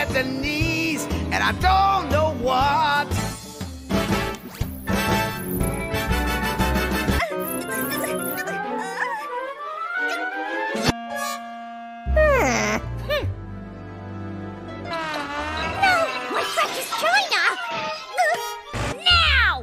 the knees, and I don't know what. No, my precious China! Now!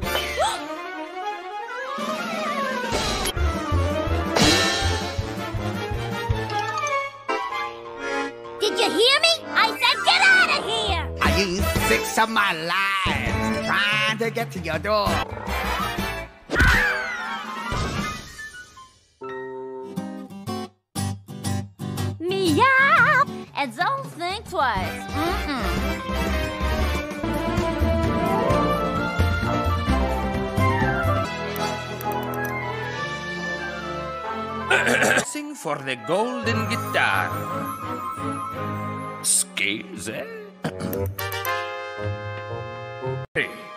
Did you hear me? I said get out of here! I used 6 of my lives trying to get to your door. Meow! And don't think twice. Sing for the golden guitar. Scales, eh? Hey.